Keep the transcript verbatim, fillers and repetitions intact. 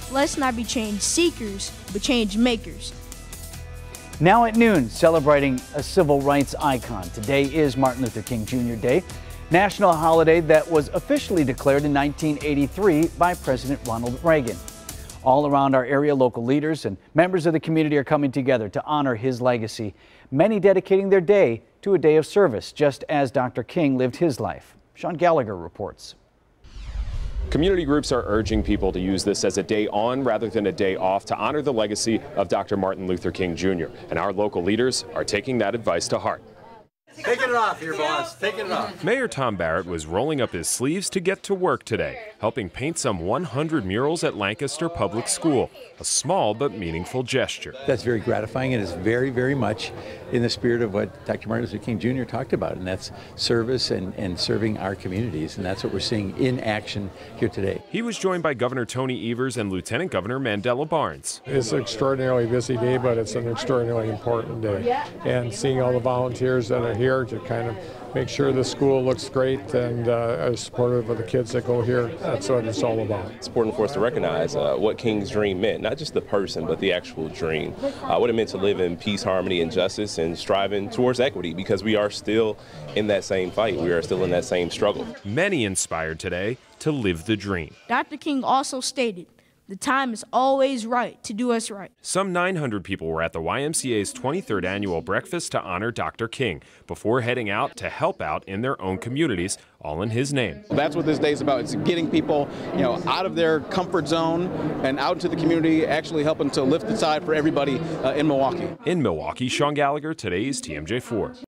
Let's not be change seekers, but change makers. Now at noon, celebrating a civil rights icon. Today is Martin Luther King Junior Day, national holiday that was officially declared in nineteen eighty-three by President Ronald Reagan. All around our area, local leaders and members of the community are coming together to honor his legacy, many dedicating their day to a day of service, just as Doctor King lived his life. Sean Gallagher reports. Community groups are urging people to use this as a day on rather than a day off to honor the legacy of Doctor Martin Luther King Junior And our local leaders are taking that advice to heart. Taking it off here, boss. Taking it off. Mayor Tom Barrett was rolling up his sleeves to get to work today, helping paint some one hundred murals at Lancaster Public School. A small but meaningful gesture. That's very gratifying, and is very, very much in the spirit of what Doctor Martin Luther King Junior talked about, and that's service and, and serving our communities, and that's what we're seeing in action here today. He was joined by Governor Tony Evers and Lieutenant Governor Mandela Barnes. It's an extraordinarily busy day, but it's an extraordinarily important day. And seeing all the volunteers that are here to kind of make sure the school looks great and uh, is supportive of the kids that go here, that's what it's all about. It's important for us to recognize uh, what King's dream meant, not just the person, but the actual dream. Uh, what it meant to live in peace, harmony, and justice, and striving towards equity, because we are still in that same fight. We are still in that same struggle. Many inspired today to live the dream. Doctor King also stated, "The time is always right to do us right." Some nine hundred people were at the Y M C A's twenty-third annual breakfast to honor Doctor King before heading out to help out in their own communities, all in his name. That's what this day is about. It's getting people, you know, out of their comfort zone and out into the community, actually helping to lift the tide for everybody uh, in Milwaukee. In Milwaukee, Sean Gallagher, today's T M J four.